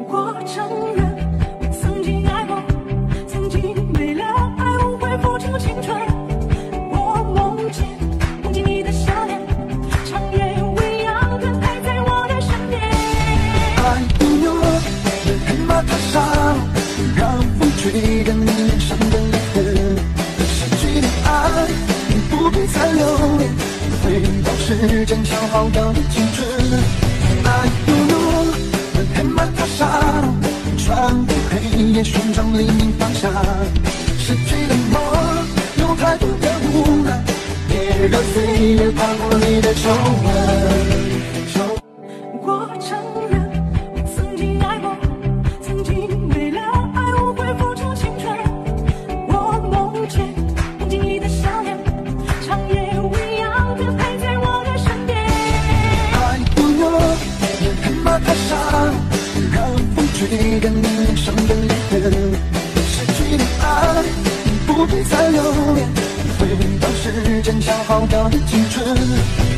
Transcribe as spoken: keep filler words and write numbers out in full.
我承认，我曾经爱过，曾经为了爱无悔付出青春。我梦见，梦见你的笑脸，长夜未央的陪在我的身边。 爱不由人马踏上，让风吹干你脸上的泪痕。失去的爱，不必再留恋，回到时间消耗掉的青春。爱不由人马踏上，穿过黑夜寻找黎明方向。失去的梦，有太多的无奈，别让岁月爬过你的皱纹。 我承认，我曾经爱过，曾经为了爱无悔付出青春。我梦见，梦见你的笑脸，长夜未央的陪在我的身边。 爱不由人马踏上，让风吹干你脸上的泪痕。失去的爱，不必再留恋，回到时间消耗掉的青春。